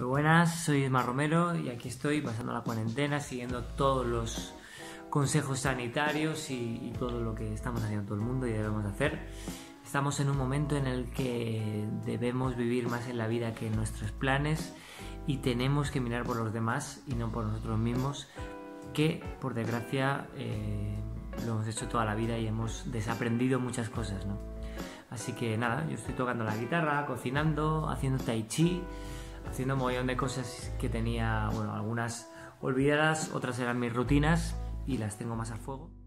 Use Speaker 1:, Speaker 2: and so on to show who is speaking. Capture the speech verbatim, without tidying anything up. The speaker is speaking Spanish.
Speaker 1: Muy buenas, soy Isma Romero y aquí estoy pasando la cuarentena, siguiendo todos los consejos sanitarios y, y todo lo que estamos haciendo todo el mundo y debemos hacer. Estamos en un momento en el que debemos vivir más en la vida que en nuestros planes y tenemos que mirar por los demás y no por nosotros mismos, que por desgracia eh, lo hemos hecho toda la vida y hemos desaprendido muchas cosas, ¿no? Así que nada, yo estoy tocando la guitarra, cocinando, haciendo tai chi, haciendo un montón de cosas que tenía, bueno, algunas olvidadas, otras eran mis rutinas y las tengo más a fuego.